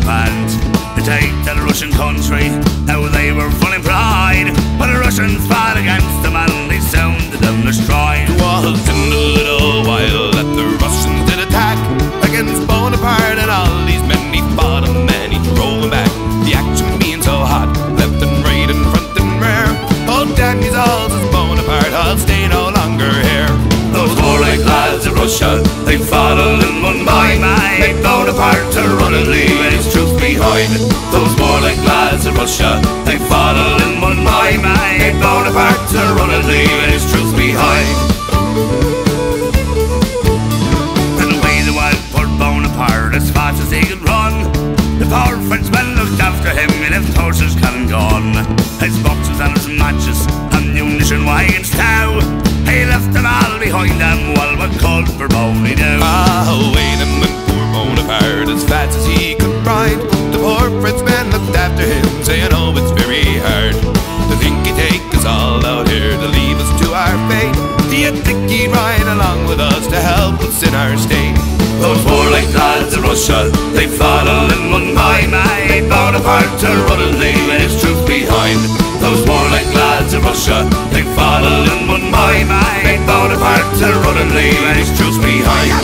planned to take the Russian country. Now they were full in pride, but the Russians fought against them and they sounded them destroyed. It was in a little while that the Russians did attack against Bonaparte and all these men. He fought them and he drove them back. The action being so hot, left and right and front and rear. Old Danny's all says Bonaparte, I'll stay no longer here. Those warlike lads of Russia, they fought all in one mind, made Bonaparte to run and leave his troops behind. Those warlike lads of Russia, they fought all in one mind, made Bonaparte to run and leave his troops behind. And away the wild poor Bonaparte as fast as he could run. The poor Frenchmen looked after him, he left horses, cannon, gun, his boxes and his matches, ammunition, wagons too. He left them all behind them while we called for Boney down. Away them went poor Bonaparte as fast as he could ride. The poor Frenchmen looked after him, saying, oh, it's very hard to think he'd take us all out here to leave us to our fate. Do you think he'd ride along with us to help us in our state? Those warlike lads of Russia, they fought all in one mind, made Bonaparte to run and leave his troops behind. Those warlike lads of Russia, they fought all in one mind, made Bonaparte to run and leave his troops behind.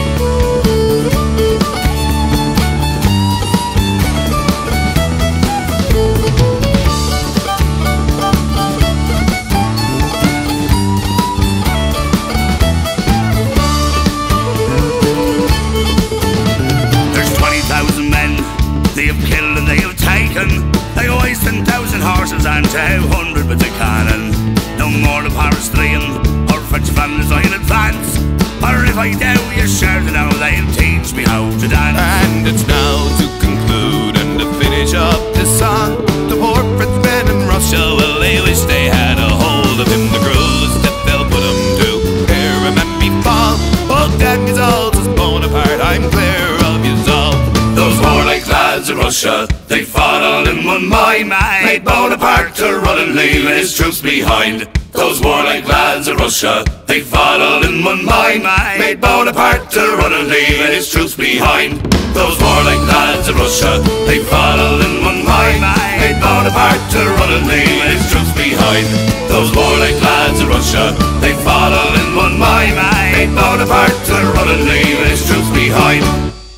They have killed and they have taken. They always 10,000 horses and 200 with a cannon. No more to Paris 3 or French Flanders I in advance. Or if I do, you're sure to know they'll teach me how to dance. And it's now to conclude and to finish up this song. The poor Frenchmen in Russia, well, they wish they had a hold of him. The cruise that they'll put him to hear him and be fall. Old Danny's all says Bonaparte, I'm clear of you all. Those warlike lads of Russia, they fought all in one mind, made Bonaparte to run and leave his troops behind. Those warlike lads of Russia, they fought all in one mind, made Bonaparte to run and leave his troops behind. Those warlike lads of Russia, they fought all in one mind, made Bonaparte to run and leave his troops behind. Those warlike lads of Russia, they fought all in one mind, made Bonaparte to run and leave his troops behind.